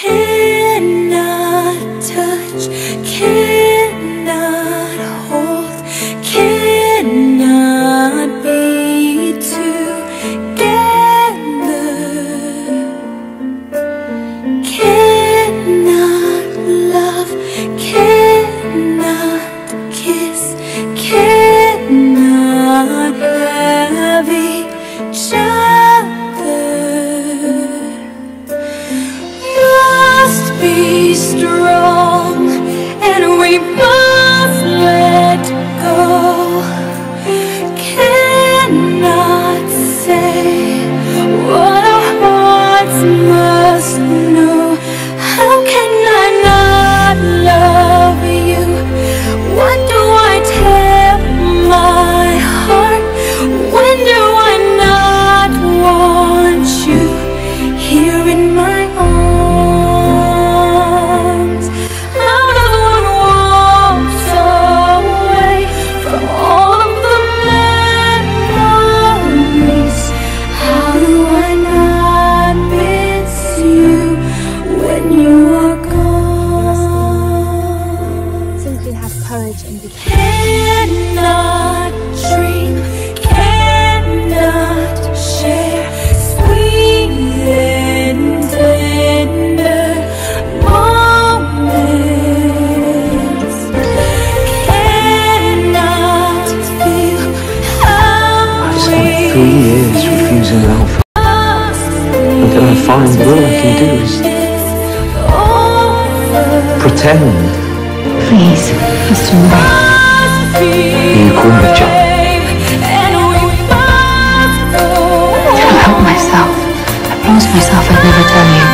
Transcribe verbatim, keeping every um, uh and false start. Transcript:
cannot touch, cannot hold, cannot be together, cannot love, cannot kiss, cannot have each other. Must be strong, and we must let go. Cannot say what our hearts must know. How can I not love you? What do I tell my heart? When do I not want you here in my arms? How does one walk away from all of the memories? How do I not miss you when you are gone? Simply have courage and be Cannot dream, cannot share sweet and tender moments. Cannot feel how I spent three years refusing love until I find that all I can do is pretend. Please, Mister Murray. You call me John. I'll help myself. I promised myself I'd never tell you.